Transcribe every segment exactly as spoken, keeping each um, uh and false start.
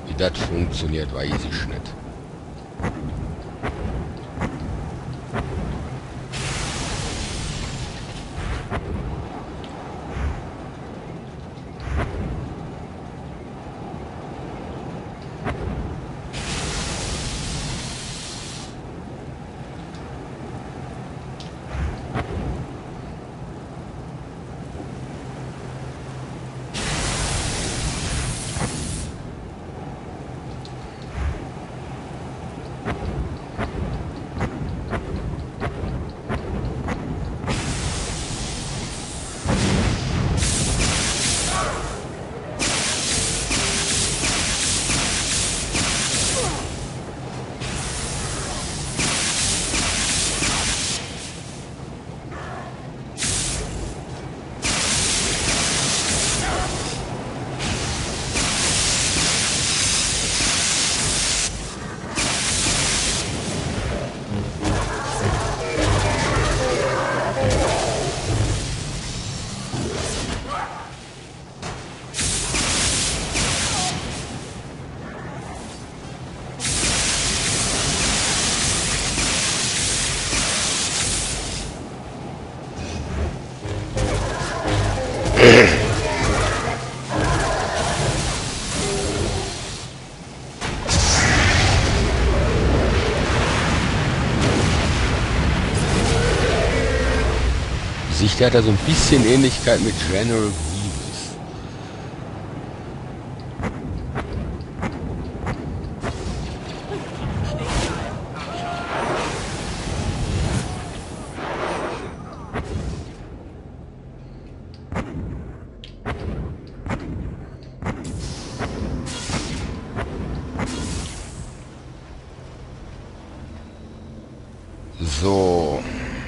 Wie das funktioniert, weiß ich nicht. Sicht hat er so ein bisschen Ähnlichkeit mit General Grievous. So.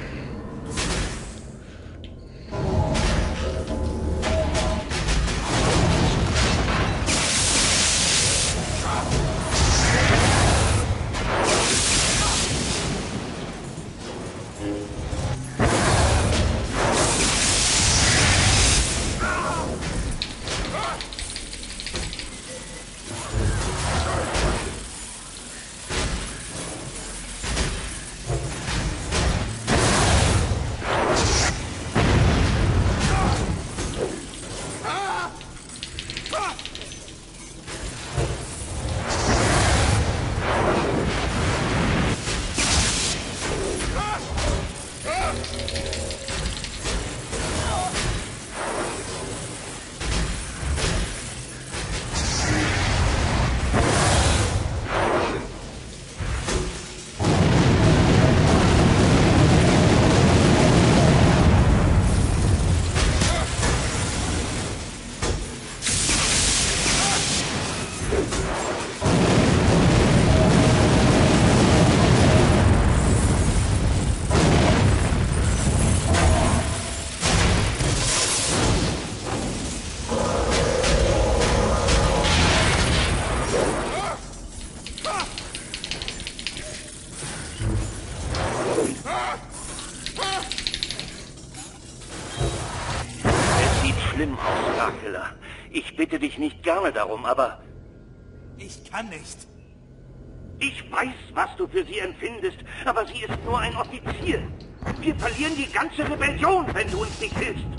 Schlimm aus, Starkiller. Ich bitte dich nicht gerne darum, aber... Ich kann nicht. Ich weiß, was du für sie empfindest, aber sie ist nur ein Offizier. Wir verlieren die ganze Rebellion, wenn du uns nicht hilfst.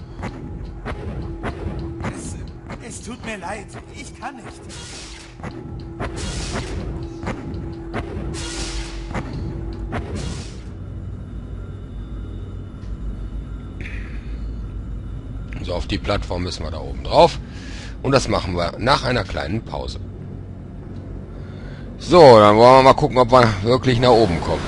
Es, es tut mir leid. Ich kann nicht. So, auf die Plattform müssen wir da oben drauf. Und das machen wir nach einer kleinen Pause. So, dann wollen wir mal gucken, ob wir wirklich nach oben kommen.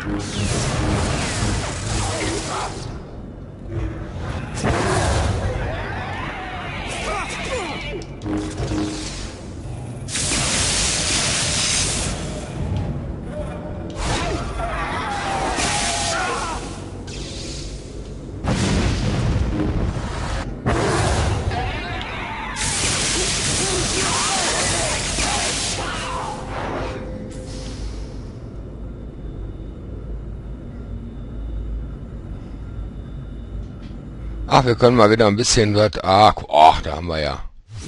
Ach, wir können mal wieder ein bisschen was... Ah, ach, da haben wir ja.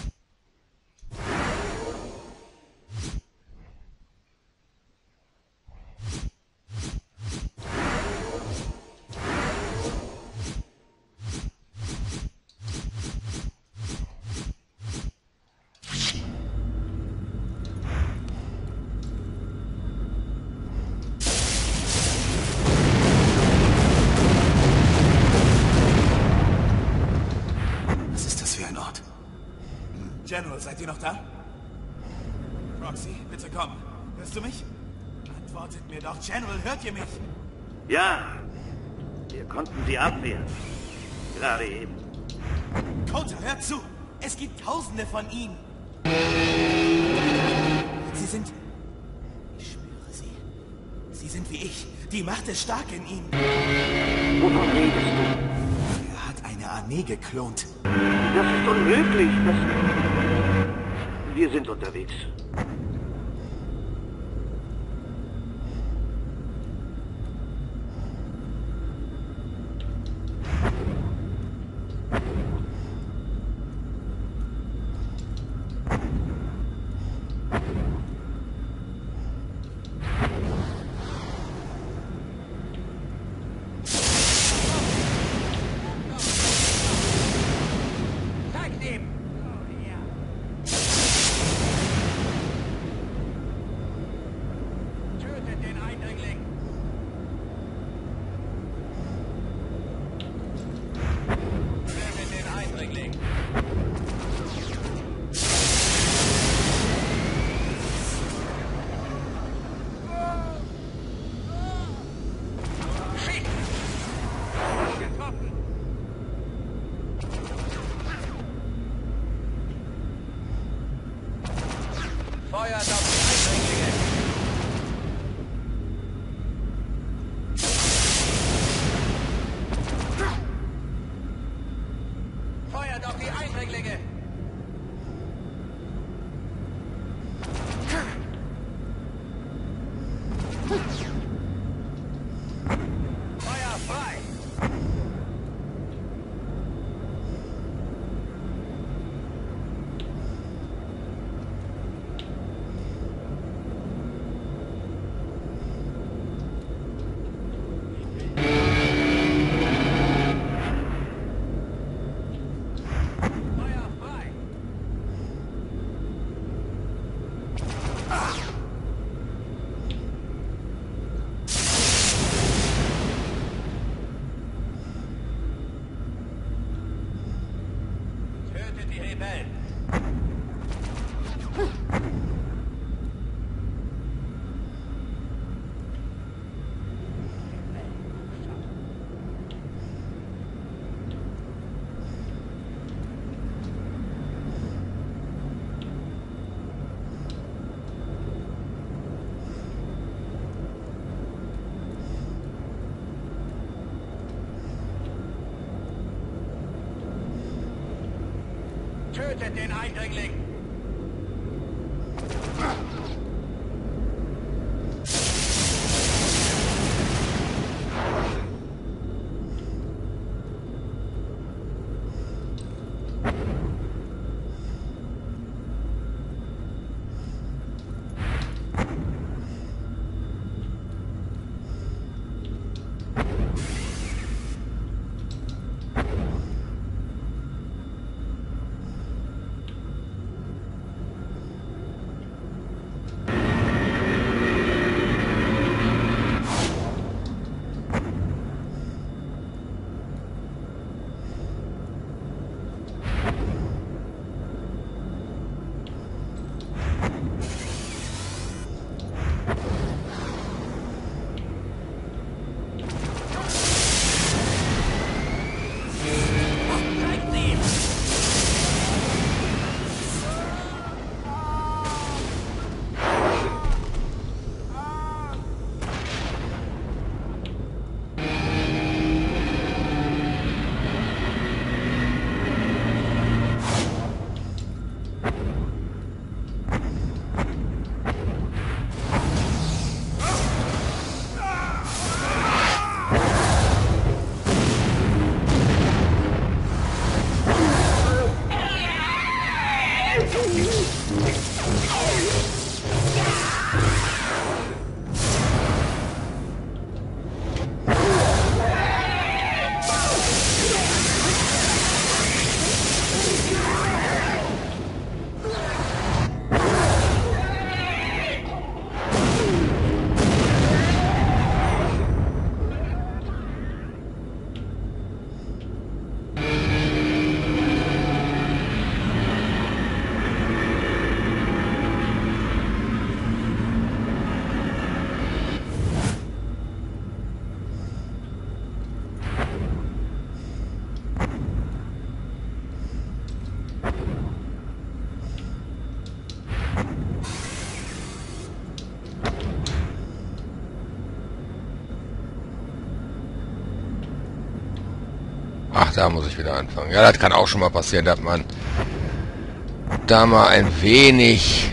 General, seid ihr noch da? Roxy, bitte komm. Hörst du mich? Antwortet mir doch, General, hört ihr mich? Ja, wir konnten sie abwehren. Gerade eben. Kota, hört zu! Es gibt Tausende von ihnen. Sie sind... Ich schwöre sie. Sie sind wie ich. Die Macht ist stark in ihnen. Wovon redest du? Er hat eine Armee geklont. Das ist unmöglich. Das... Wir sind unterwegs. Feuert auf die Eindringlinge! Feuert auf die Eindringlinge! Feuer frei! Die Rebellen. Tötet den Eindringling! Ach, da muss ich wieder anfangen. Ja, das kann auch schon mal passieren, dass man da mal ein wenig...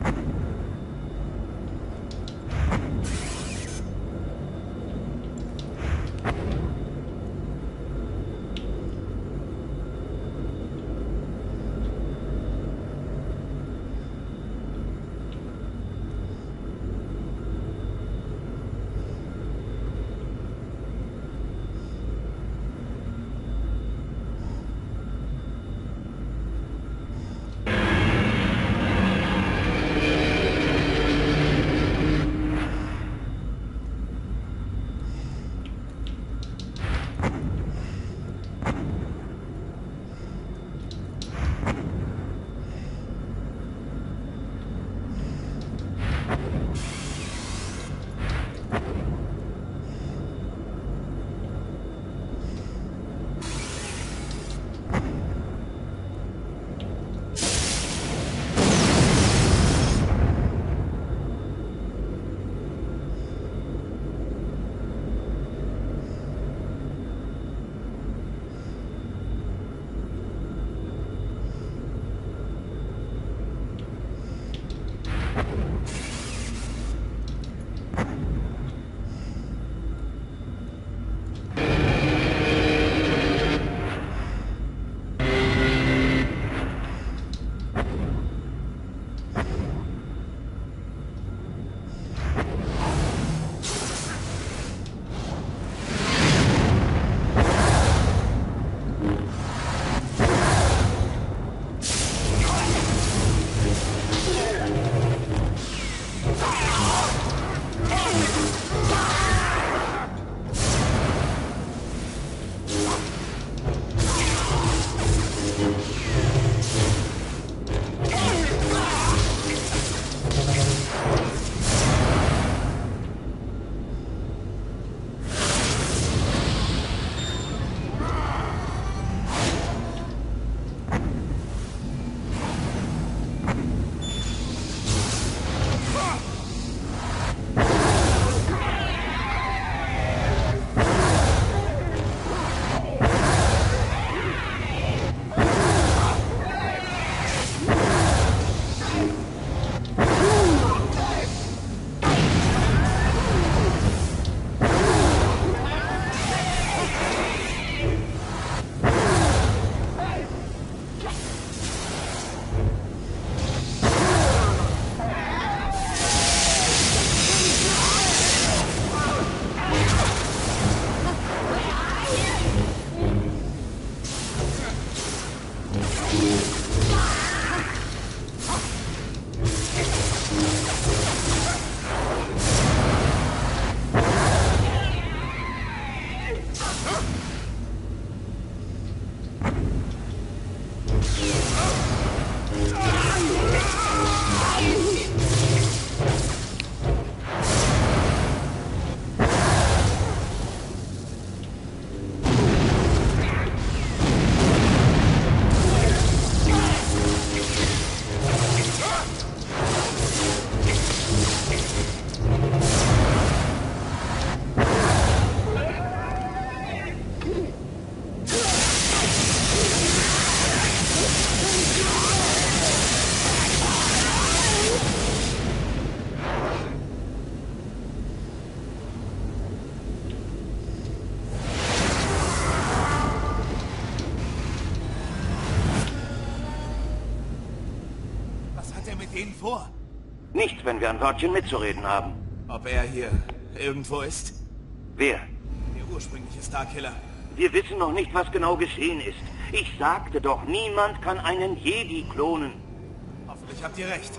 denen vor? Nichts, wenn wir ein Wörtchen mitzureden haben. Ob er hier irgendwo ist? Wer? Der ursprüngliche Starkiller. Wir wissen noch nicht, was genau geschehen ist. Ich sagte doch, niemand kann einen Jedi klonen. Hoffentlich habt ihr recht.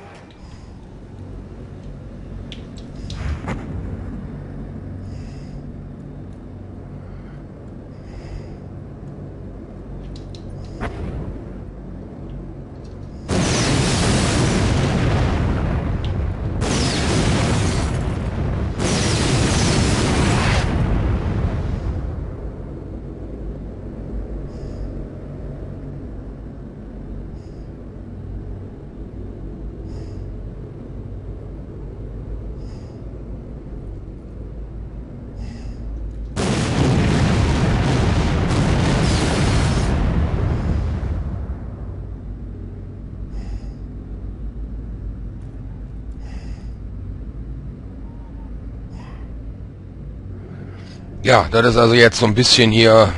Ja, das ist also jetzt so ein bisschen hier...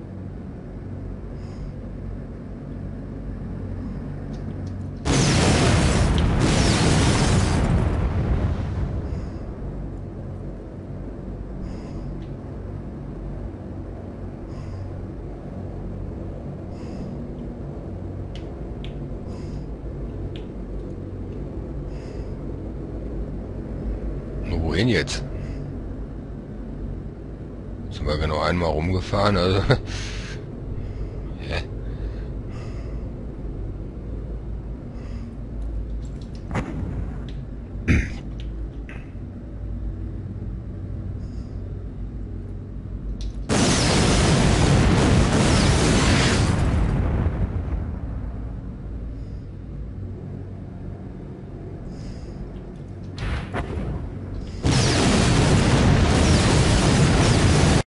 Wohin jetzt? Sind wir genau einmal rumgefahren, also